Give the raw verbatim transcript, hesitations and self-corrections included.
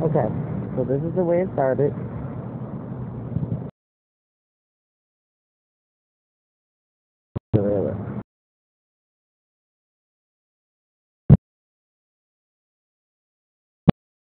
Okay, so this is the way it started.